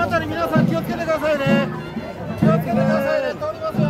辺り皆さん気をつけてくださいね。気をつけてくださいね。通りますよ。